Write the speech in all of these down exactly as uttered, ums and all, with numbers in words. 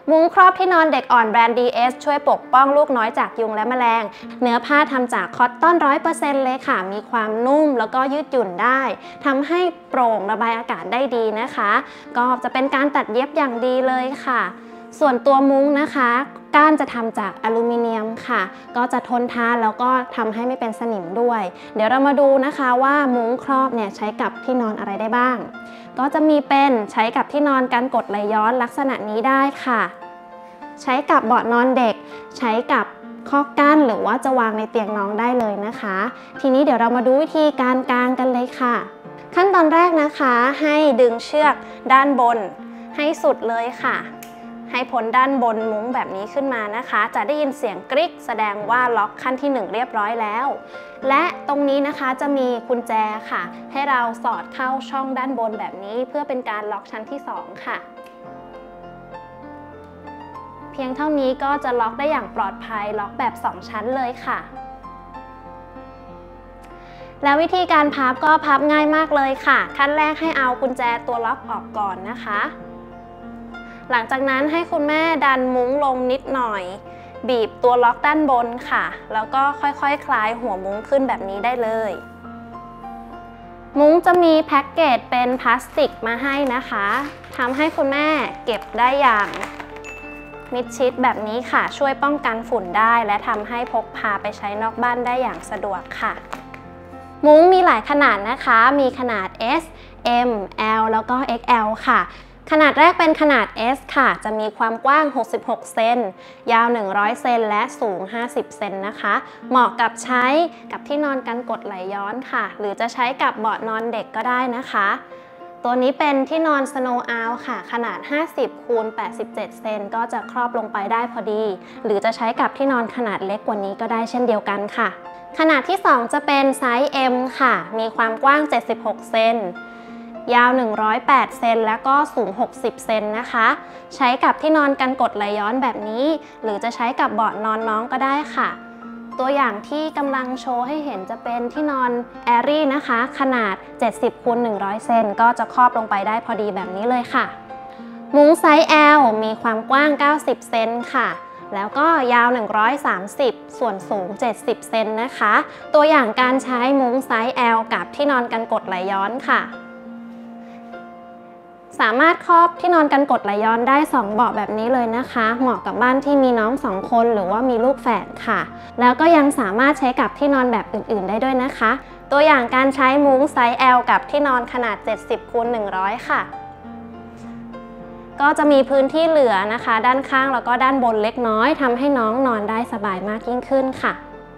มุ้งครอบที่นอนเด็กอ่อนแบรนด์ ดี เอส ช่วยปกป้องลูกน้อยจากยุงและแมลงเนื้อผ้าทำจากคอตตอน ร้อยเปอร์เซ็นต์ เลยค่ะมีความนุ่มแล้วก็ยืดหยุ่นได้ทำให้โปร่งระบายอากาศได้ดีนะคะก็จะเป็นการตัดเย็บอย่างดีเลยค่ะส่วนตัวมุ้งนะคะก้านจะทำจากอลูมิเนียมค่ะก็จะทนทานแล้วก็ทำให้ไม่เป็นสนิมด้วยเดี๋ยวเรามาดูนะคะว่ามุ้งครอบเนี่ยใช้กับที่นอนอะไรได้บ้างก็จะมีเป็นใช้กับที่นอนกันกดไหลย้อนลักษณะนี้ได้ค่ะใช้กับเบาะนอนเด็กใช้กับข้อกั้นหรือว่าจะวางในเตียงน้องได้เลยนะคะทีนี้เดี๋ยวเรามาดูวิธีการกางกันเลยค่ะขั้นตอนแรกนะคะให้ดึงเชือกด้านบนให้สุดเลยค่ะให้พ้นด้านบนมุ้งแบบนี้ขึ้นมานะคะจะได้ยินเสียงกริ๊กแสดงว่าล็อกขั้นที่หนึ่งเรียบร้อยแล้วและตรงนี้นะคะจะมีกุญแจค่ะให้เราสอดเข้าช่องด้านบนแบบนี้เพื่อเป็นการล็อกชั้นที่สองค่ะเพียงเท่านี้ก็จะล็อกได้อย่างปลอดภัยล็อกแบบสองชั้นเลยค่ะแล้ววิธีการพับก็พับง่ายมากเลยค่ะขั้นแรกให้เอากุญแจตัวล็อกออกก่อนนะคะหลังจากนั้นให้คุณแม่ดันมุ้งลงนิดหน่อยบีบตัวล็อกด้านบนค่ะแล้วก็ค่อยๆ ค, คลายหัวมุ้งขึ้นแบบนี้ได้เลยมุ้งจะมีแพ็กเกจเป็นพลาสติกมาให้นะคะทำให้คุณแม่เก็บได้อย่างมิดชิดแบบนี้ค่ะช่วยป้องกันฝุ่นได้และทำให้พกพาไปใช้นอกบ้านได้อย่างสะดวกค่ะมุ้งมีหลายขนาดนะคะมีขนาด เอส เอ็ม แอล แล้วก็ เอ็กซ์ แอล ค่ะขนาดแรกเป็นขนาด เอส ค่ะจะมีความกว้างหกสิบหกเซนยาวหนึ่งร้อยเซนและสูงห้าสิบเซนนะคะเหมาะกับใช้กับที่นอนกันกดไหลย้อนค่ะหรือจะใช้กับเบาะนอนเด็กก็ได้นะคะตัวนี้เป็นที่นอน Snow Owl ค่ะขนาดห้าสิบคูณแปดสิบเจ็ดเซนก็จะครอบลงไปได้พอดีหรือจะใช้กับที่นอนขนาดเล็กกว่านี้ก็ได้เช่นเดียวกันค่ะขนาดที่สองจะเป็นไซส์ เอ็ม ค่ะมีความกว้างเจ็ดสิบหกเซนยาวหนึ่งร้อยแปดเซนแล้วก็สูงหกสิบเซนนะคะใช้กับที่นอนกันกดไหลย้อนแบบนี้หรือจะใช้กับเบาะนอนน้องก็ได้ค่ะตัวอย่างที่กำลังโชว์ให้เห็นจะเป็นที่นอนแอรี่นะคะขนาดเจ็ดสิบคูณหนึ่งร้อยเซนก็จะครอบลงไปได้พอดีแบบนี้เลยค่ะมุ้งไซส์ แอล มีความกว้างเก้าสิบเซนค่ะแล้วก็ยาวหนึ่งร้อยสามสิบส่วนสูงเจ็ดสิบเซนนะคะตัวอย่างการใช้มุ้งไซส์ แอล กับที่นอนกันกดไหลย้อนค่ะสามารถครอบที่นอนกันกดไหลย้อนได้สองเบาะแบบนี้เลยนะคะเหมาะกับบ้านที่มีน้องสองคนหรือว่ามีลูกแฝดค่ะแล้วก็ยังสามารถใช้กับที่นอนแบบอื่นๆได้ด้วยนะคะตัวอย่างการใช้มุ้งไซส์ แอล กับที่นอนขนาดเจ็ดสิบคูณหนึ่งร้อยค่ะก็จะมีพื้นที่เหลือนะคะด้านข้างแล้วก็ด้านบนเล็กน้อยทำให้น้องนอนได้สบายมากยิ่งขึ้นค่ะ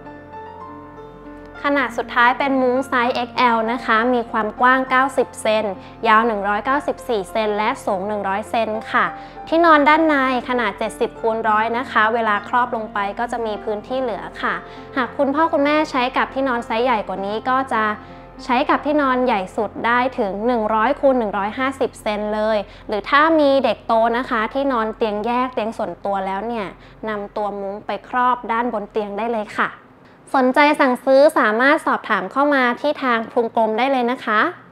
ขนาดสุดท้ายเป็นมุ้งไซส์ เอ็กซ์ แอล นะคะมีความกว้างเก้าสิบเซนยาวหนึ่งร้อยเก้าสิบสี่เซนและสูงหนึ่งร้อยเซนค่ะที่นอนด้านในขนาดเจ็ดสิบคูณร้อยนะคะเวลาครอบลงไปก็จะมีพื้นที่เหลือค่ะหากคุณพ่อคุณแม่ใช้กับที่นอนไซส์ใหญ่กว่านี้ก็จะใช้กับที่นอนใหญ่สุดได้ถึงหนึ่งร้อยคูณหนึ่งร้อยห้าสิบเซนเลยหรือถ้ามีเด็กโตนะคะที่นอนเตียงแยกเตียงส่วนตัวแล้วเนี่ยนำตัวมุ้งไปครอบด้านบนเตียงได้เลยค่ะสนใจสั่งซื้อสามารถสอบถามเข้ามาที่ทางพุงกลมได้เลยนะคะ